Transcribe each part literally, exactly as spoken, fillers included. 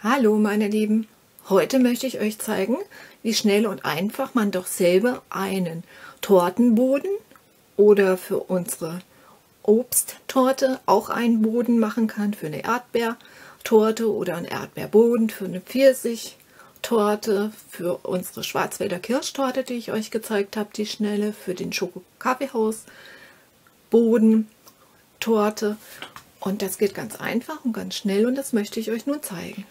Hallo meine Lieben, heute möchte ich euch zeigen, wie schnell und einfach man doch selber einen Tortenboden oder für unsere Obsttorte auch einen Boden machen kann, für eine Erdbeertorte oder einen Erdbeerboden, für eine Pfirsichtorte, für unsere Schwarzwälder Kirschtorte, die ich euch gezeigt habe, die schnelle, für den Schoko-Kaffeehaus-Boden, Torte. Und das geht ganz einfach und ganz schnell und das möchte ich euch nun zeigen.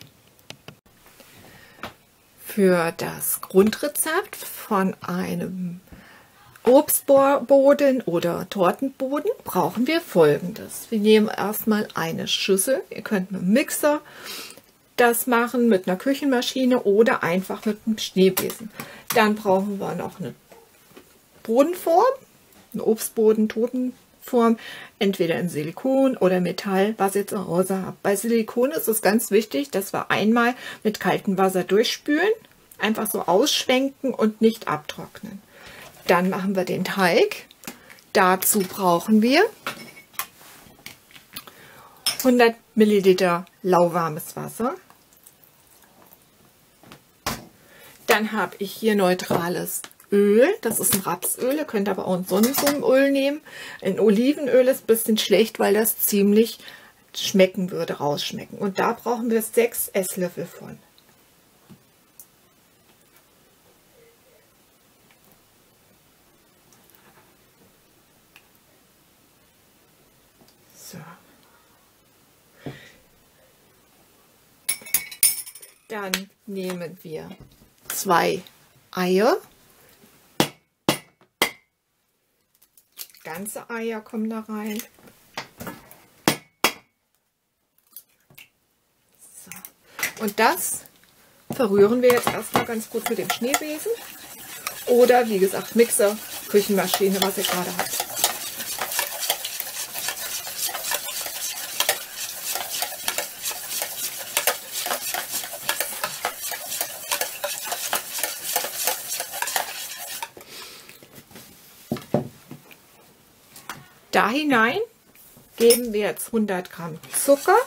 Für das Grundrezept von einem Obstboden oder Tortenboden brauchen wir Folgendes. Wir nehmen erstmal eine Schüssel. Ihr könnt mit einem Mixer das machen, mit einer Küchenmaschine oder einfach mit einem Schneebesen. Dann brauchen wir noch eine Bodenform, eine Obstboden, Tortenform, entweder in Silikon oder Metall, was ihr zu Hause habt. Bei Silikon ist es ganz wichtig, dass wir einmal mit kaltem Wasser durchspülen, einfach so ausschwenken und nicht abtrocknen. Dann machen wir den Teig. Dazu brauchen wir hundert Milliliter lauwarmes Wasser. Dann habe ich hier neutrales Öl. Das ist ein Rapsöl. Ihr könnt aber auch ein Sonnenblumenöl nehmen. Ein Olivenöl ist ein bisschen schlecht, weil das ziemlich schmecken würde, rausschmecken. Und da brauchen wir sechs Esslöffel von. So. Dann nehmen wir zwei Eier. Ganze Eier kommen da rein. So. Und das verrühren wir jetzt erstmal ganz gut mit dem Schneebesen. Oder wie gesagt Mixer, Küchenmaschine, was ihr gerade habt. Da hinein geben wir jetzt hundert Gramm Zucker,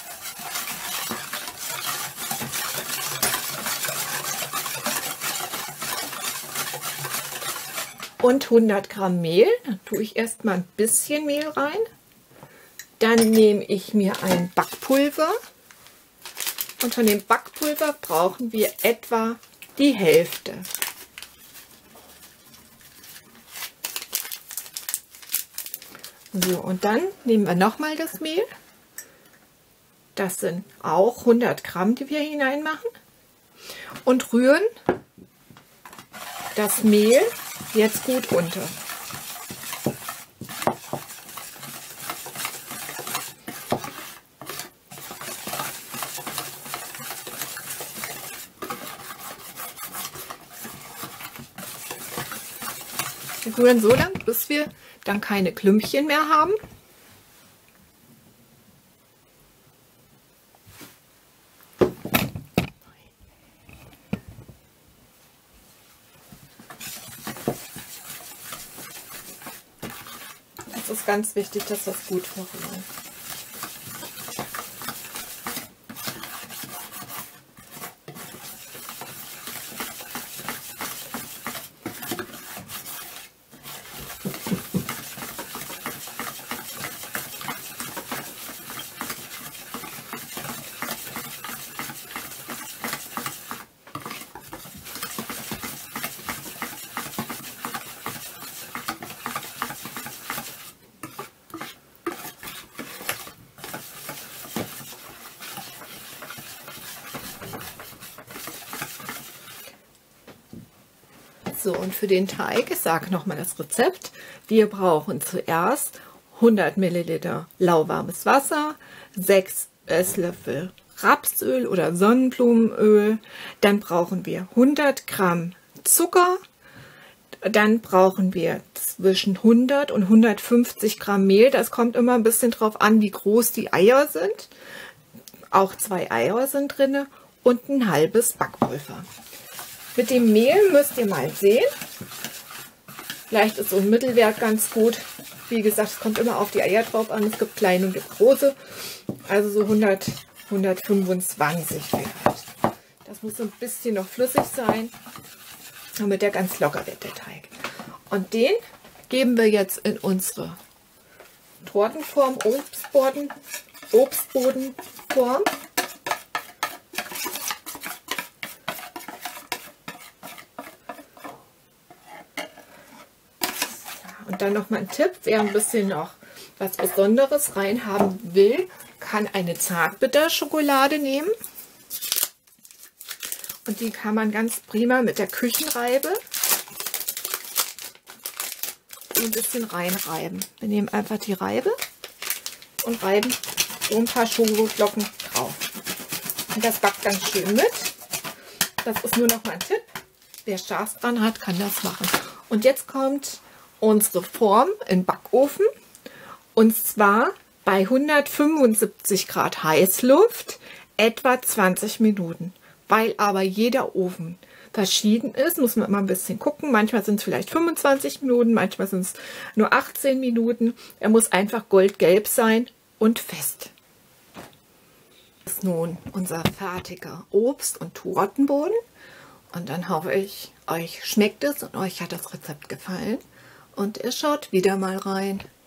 und hundert Gramm Mehl. Dann tue ich erstmal ein bisschen Mehl rein. Dann nehme ich mir ein Backpulver und von dem Backpulver brauchen wir etwa die Hälfte. So, und dann nehmen wir nochmal das Mehl. Das sind auch hundert Gramm, die wir hineinmachen. Und rühren das Mehl jetzt gut unter. Wir rühren so lange, bis wir dann keine Klümpchen mehr haben. Es ist ganz wichtig, dass das gut verrühren. So, und für den Teig, ich sage nochmal das Rezept, wir brauchen zuerst hundert Milliliter lauwarmes Wasser, sechs Esslöffel Rapsöl oder Sonnenblumenöl, dann brauchen wir hundert Gramm Zucker, dann brauchen wir zwischen hundert und hundertfünfzig Gramm Mehl, das kommt immer ein bisschen drauf an, wie groß die Eier sind, auch zwei Eier sind drin und ein halbes Backpulver. Mit dem Mehl müsst ihr mal sehen. Vielleicht ist so ein Mittelwert ganz gut. Wie gesagt, es kommt immer auf die Eier drauf an. Es gibt kleine und gibt große. Also so hundert, hundertfünfundzwanzig. Das muss so ein bisschen noch flüssig sein, damit der ganz locker wird, der Teig. Und den geben wir jetzt in unsere Tortenform, Obstboden, Obstbodenform. Und dann noch mal ein Tipp, wer ein bisschen noch was Besonderes reinhaben will, kann eine Zartbitterschokolade nehmen. Und die kann man ganz prima mit der Küchenreibe ein bisschen reinreiben. Wir nehmen einfach die Reibe und reiben so ein paar Schokoglocken drauf. Und das backt ganz schön mit. Das ist nur noch mal ein Tipp. Wer Spaß dran hat, kann das machen. Und jetzt kommt unsere Form in den Backofen. Und zwar bei hundertfünfundsiebzig Grad Heißluft etwa zwanzig Minuten. Weil aber jeder Ofen verschieden ist, muss man immer ein bisschen gucken. Manchmal sind es vielleicht fünfundzwanzig Minuten, manchmal sind es nur achtzehn Minuten. Er muss einfach goldgelb sein und fest. Das ist nun unser fertiger Obst- und Tortenboden. Und dann hoffe ich, euch schmeckt es und euch hat das Rezept gefallen. Und ihr schaut wieder mal rein.